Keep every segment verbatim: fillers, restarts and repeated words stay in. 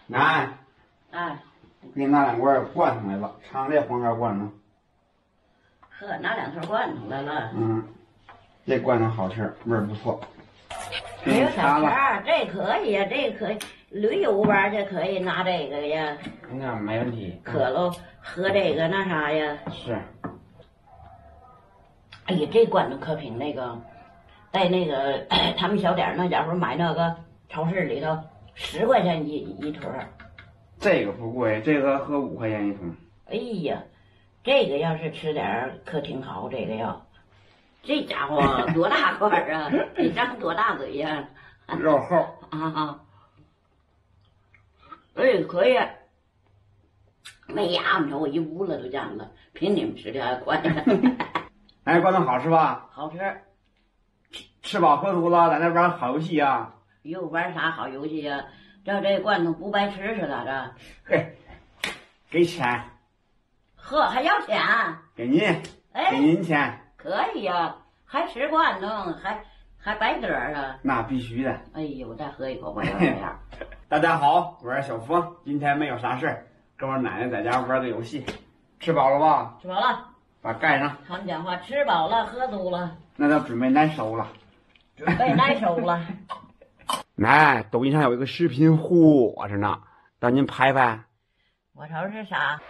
奶， 哎， 给你拿两罐罐头来了，尝这黄干罐头。 呵，拿两头罐头来了。 嗯，这罐头好吃，味儿不错。 还有小钱，这可以呀，这可以旅游玩去可以拿这个呀。 那没问题。 渴了喝这个那啥呀？ 是。 哎呀，这罐头可比那个，在那个他们小点那家伙买那个超市里头十块钱一一桶。 这个不贵，这个合五块钱一桶。 哎呀，这个要是吃点儿可挺好，这个要。这家伙多大块儿啊！你张多大嘴呀？ 肉厚啊！哎，可以。没牙，你看我一屋子都这样了，比你们吃的还快。 哎，罐头好吃吧？ 好吃。 吃吃饱喝足了，在那玩好游戏啊？ 又玩啥好游戏呀？这这罐头不白吃是咋着？ 嘿，给钱。 呵，还要钱？ 给您， 哎， 给您钱。 可以呀，还吃罐头，还还白得啊？ 那必须的。 哎呦，我再喝一口吧，要这样。 大家好，我是小峰，今天没有啥事儿，跟我奶奶在家玩个游戏。吃饱了吧？ 吃饱了。 把盖上。 他们讲话，吃饱了，喝足了。 那就准备奶收了。 准备奶收了。 奶，抖音上有一个视频火着呢，让您拍拍。 我瞅是啥？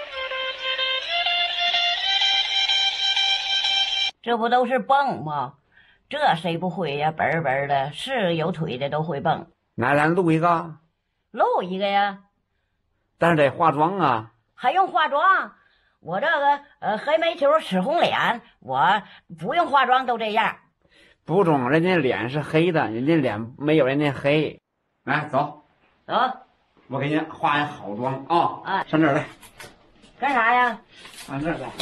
这不都是蹦吗？这谁不会呀？本本的，是有腿的都会蹦。 来，咱录一个。 录一个呀。 但是得化妆啊。 还用化妆？我这个呃黑煤球吃红脸，我不用化妆都这样。 不中，人家脸是黑的，人家脸没有人家黑。来，走。 走。 我给你化一好妆啊！ 哎， 上这儿来。 干啥呀？ 上这儿来。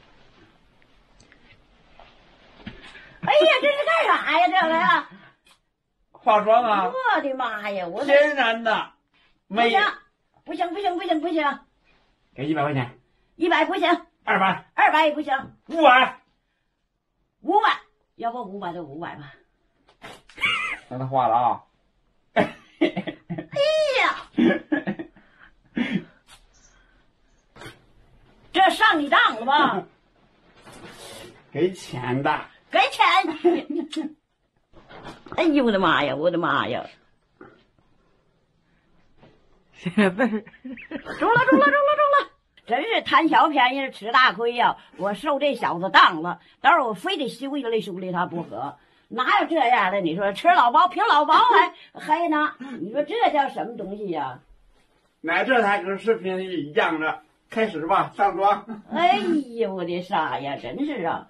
哎呀，这是干啥呀？这个呀？ 化妆啊！ 我的妈呀！我天然的， 不行，不行，不行，不行，不行！ 给一百块钱。 一百不行。 二百。 二百也不行。 五百。 五百，要不五百就五百吧。 让他化了啊！ 哎呀，这上你当了吧？ 给钱的。 给钱！哎呦我的妈呀！我的妈呀！ 现在中了中了中了中了中了！真是贪小便宜吃大亏呀！我受这小子当了，到时候我非得修理修理他不可。哪有这样的？你说吃老包凭老包还黑呢？你说这叫什么东西呀？ 奶，这才跟视频里一样的。开始吧，上妆。 哎呀，我的傻呀！真是啊！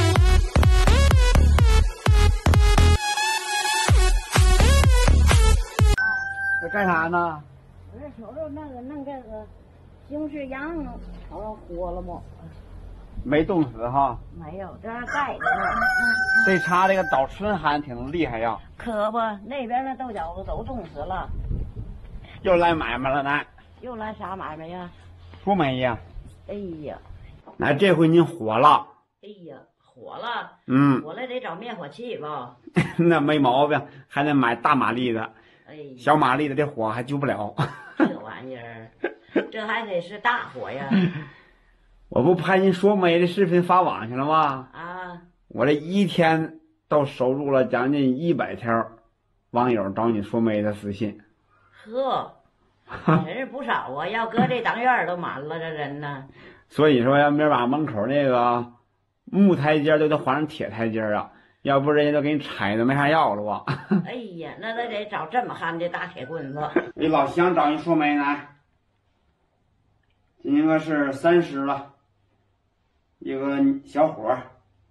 这干啥呢？ 我这瞅瞅那个弄这个西式羊，瞅瞅活了吗？ 没冻死哈。 没有，这还盖着呢。 这插这个倒春寒挺厉害呀。 可不，那边那豆角子都冻死了。 又来买卖了，奶。 又来啥买卖呀？ 说媒呀。 哎呀， 奶，这回您火了。 哎呀，火了。 嗯。 火了得找灭火器吧。 那没毛病，还得买大马力的。 哎， 小马力的这火还救不了。 这玩意儿，这还得是大火呀。 我不拍您说媒的视频发网去了吗？ 啊。 我这一天都收入了将近一百条网友找你说媒的私信。 呵，真是不少啊！要搁这当院都满了，这人呢。 所以说，要明儿把门口那个木台阶都得换成铁台阶啊，要不人家都给你拆的没啥药了吧？ 哎呀，那咱得找这么憨的大铁棍子。 你老乡找你说媒呢？今年个是三十了，一个小伙儿，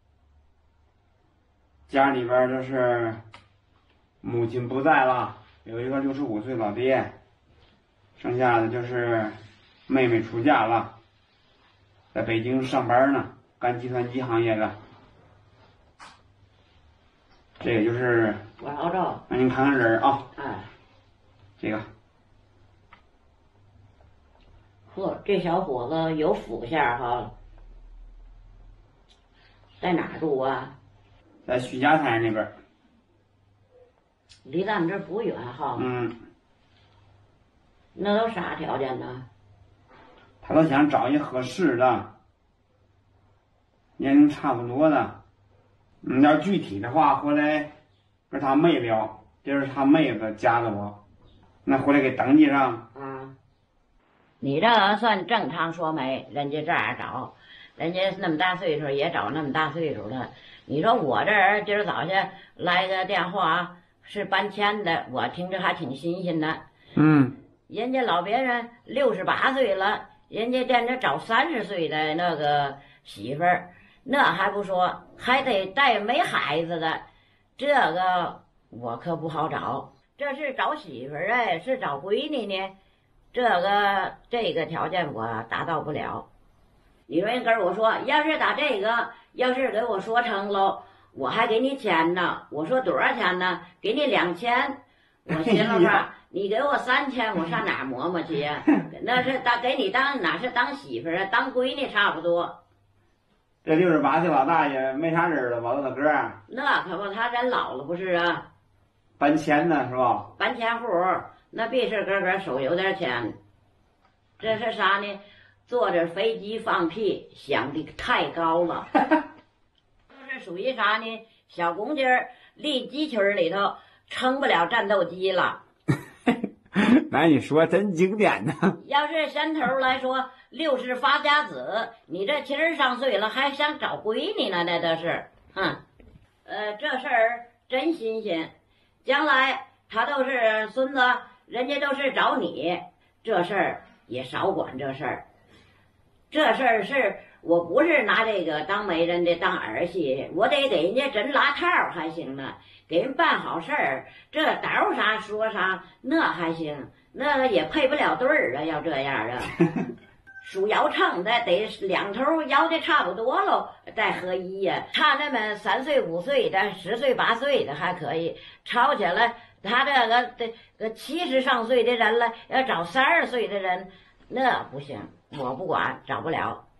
家里边就是母亲不在了，有一个六十五岁老爹，剩下的就是妹妹出嫁了，在北京上班呢，干计算机行业的。这个就是我瞅瞅， 让您看看人啊。 哎， 这个。 呵，这小伙子有福相哈。在哪儿住啊？ 在徐家滩那边。 离咱们这儿不远哈。 嗯。 那都啥条件呢？ 他都想找一合适的，年龄差不多的。嗯，要具体的话，回来跟他妹聊，这是他妹子加的我，那回来给登记上。 啊，你这算正常说媒，人家这样找，人家那么大岁数也找那么大岁数了。你说我这人今儿早上来个电话是搬迁的，我听着还挺新鲜的。 嗯， 人家老别人六十八岁了，人家在那找三十岁的那个媳妇儿，那还不说，还得带没孩子的，这个我可不好找。这是找媳妇儿哎，是找闺女呢，这个这个条件我达到不了。你说人跟我说，要是打这个，要是给我说成喽，我还给你钱呢。我说多少钱呢？给你两千。我寻思说，你给我三千，我上哪儿磨磨去呀？那是当给你当哪是当媳妇儿啊？当闺女差不多。 这六十八岁老大爷没啥人了吧？那个儿， 那可不，他人老了不是啊？ 搬迁呢是吧？ 搬迁户，那必是个个手有点钱。这是啥呢？坐着飞机放屁，想的太高了。这是属于啥呢？小公鸡儿立鸡群里头撑不了战斗机了。 那你说真经典呢。 要是先头来说，六十发家子，你这七十上岁了，还想找闺女呢？那都是，哼，呃，这事儿真新鲜。将来他都是孙子，人家都是找你，这事儿也少管这事儿。这事儿是我不是拿这个当媒人的当儿戏，我得给人家真拉套还行呢，给人办好事儿，这倒啥说啥那还行，那也配不了对儿啊，要这样啊。数摇秤的得两头摇的差不多喽，再合一呀、啊。差那么三岁五岁的、十岁八岁的还可以，吵起来他这个这个七十上岁的人了，要找三十岁的人，那不行，我不管，找不了。